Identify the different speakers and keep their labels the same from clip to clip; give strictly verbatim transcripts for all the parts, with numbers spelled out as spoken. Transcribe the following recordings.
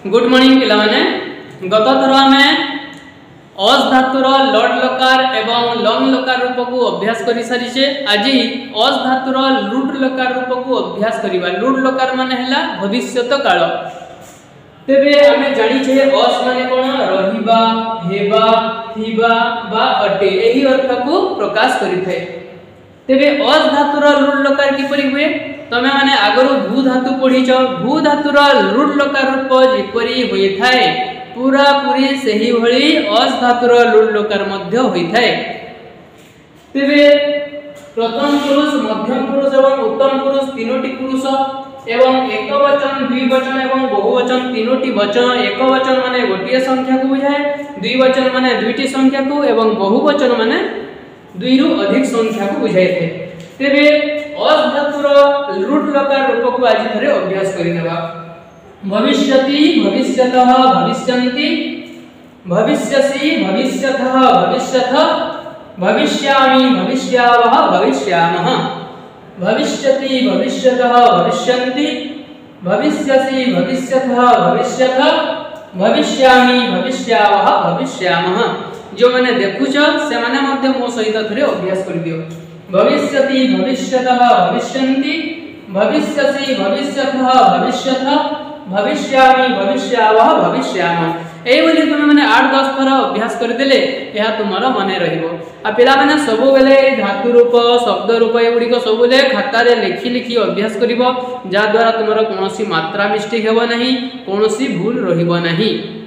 Speaker 1: Good morning पिला माने गत थर आम अस धातुर लड लकार एवं लंग लकार रूप को अभ्यास कर सारी। आज अस धातुर लुट लकार रूप को अभ्यास करवा। लुट लकार माने हैला भविष्यत काल। तेबे आमे जानिछे अस माने कोन रहिबा हेबा थिबा बा अटे एही अर्थ को प्रकाश करिथे। तेबे अस धातुर लुट लकार किपरि हुए तमे माने आगरो भू धातु पढिछ। भू धातुर लुट लकार रूप जेपरि होई थाए पूरा पूरी सही भली अस धातुर लुट लकार मध्य होई थाए। तेबे प्रथम पुरुष मध्यम पुरुष एवं उत्तम पुरुष तीनोटी पुरुष एवं एक वचन द्विवचन एवं बहुवचन तीनोटी वचन। एक वचन माने गोटिए संख्या को बुझाए, द्विवचन माने दुईटी संख्या को एवं बहुवचन माने दुई रु अधिक संख्या को बुझाए थे। तेबे अस धातुर लुट लकार रूप को आज थरे अभ्यास करिनेबा। भविष्यति भविष्यतः भविष्यन्ति भविष्यसि भविष्यतः भविष्यथ भविष्यामि भविष्यावः भविष्यामः भविष्यति भविष्यतः भविष्यन्ति भविष्यसि भविष्यतः भविष्यथ भविष्यामि भविष्यावः भविष्यामः। जो माने देखुछ से माने मध्य मो सहित थरे अभ्यास कर दियो। भविष्यति भविष्यतः भविष्यन्ति भविष्यसि भविष्यतः भविष्यथ भविष्यामि भविष्यावः भविष्यामः। एई बोली तुम माने आठ दस थर अभ्यास कर देले या तुमरो मने रहिबो। आ पिला माने सब बेले धातु रूप शब्द रूप एगुडी को सब बेले खाता रे लिखि लिखि अभ्यास करिवो, जा द्वारा तुमरो कोनोसी मात्रा मिस्टेक हेबो नाही, कोनोसी भूल रहिबो नाही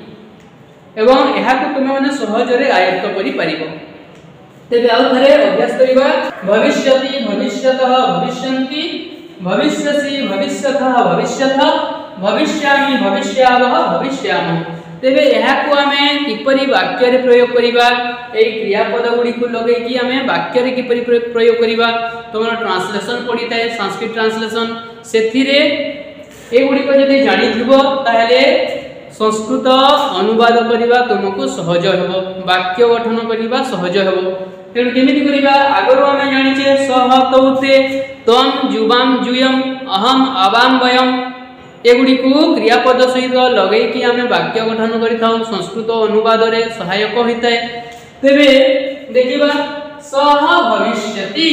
Speaker 1: एवं एहा को तुम माने सहज रे आयत्त करि परिबो। तेबे आउ थरे अभ्यास करिबा। भविष्यति भविष्यतः भविष्यन्ति भविष्यसि भविष्यतः भविष्यथ भविष्यामि भविष्यावः भविष्यामः। तेबे एहा को आमे किपरि वाक्य रे प्रयोग करिबा, एई क्रियापद गुडी को लगै कि आमे वाक्य रे किपरि प्रयोग करिबा। तमरो ट्रांसलेशन पडिताय संस्कृत ट्रांसलेशन सेथिरे ए गुडी को जदि जानि थिबो ताहेले संस्कृत अनुवाद करिबा तुमको सहज हेबो, वाक्य गठन करिबा सहज हेबो। तेणु केमिति करिबा आगरो आमे जानिछे सह तौते तम जुबाम जुयम अहम आवाम वयम एगुडी को क्रियापद सहित लगै कि आमे वाक्य गठन करिथाउ, संस्कृत अनुवाद रे सहायक होइताय। तेबे देखिबा सह भविष्यति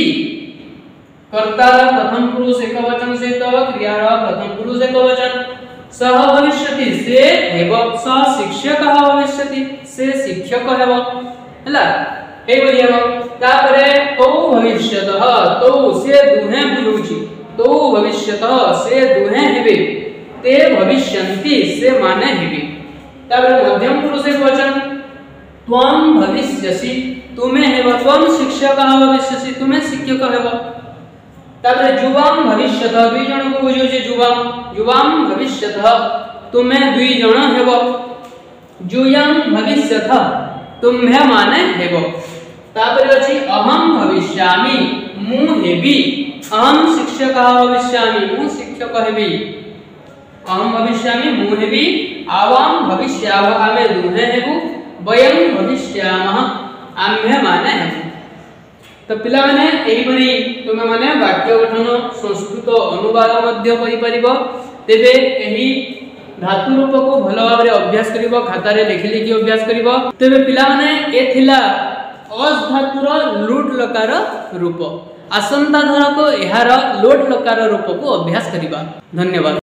Speaker 1: कर्तार प्रथम पुरुष एक वचन सहित क्रियार प्रथम पुरुष एक वचन। सह भविष्यति से हेबो, सह शिक्षकः भविष्यति से शिक्षक हेबो हला ए बोली हेबो। तापरे तो भविष्यतः तो से दुहे बुझुची, तो भविष्यतः से दुहे हेबे, ते भविष्यन्ति से माने हेबे। तापरे मध्यम पुरुष एक वचन त्वं भविष्यसि तुमे हेबो, त्वं शिक्षकः भविष्यसि तुमे शिक्षक हेबो। तापरे जुवाम भविष्यतः दुई जन को बुझुची जुवाम, जुवाम भविष्यतः तुमे दुई जन हेबो। जुयम भविष्यतः तुम्हे माने हेबो। तापरे अछि अहम भविष्यामि मु हेबी, अहम शिक्षकः भविष्यामि मु शिक्षक हेबी। अहम भविष्यामि मु हेबी, आवाम भविष्यावः आमे दुहे हेबु, वयम भविष्यामः आम्हे माने हेबु। तो पिला माने एही बरी तुमे माने वाक्य गठन संस्कृत अनुवाद मध्य करि परिबो। तेबे एही धातु रूप को भल भाबरे अभ्यास करिवो, खाता रे लिखि लिखि अभ्यास करिवो। तेबे पिला माने ए थिला अस धातुर लुट लकार रूप। आसंता धर को एहार लोट लकार रूप को अभ्यास करिबा। धन्यवाद।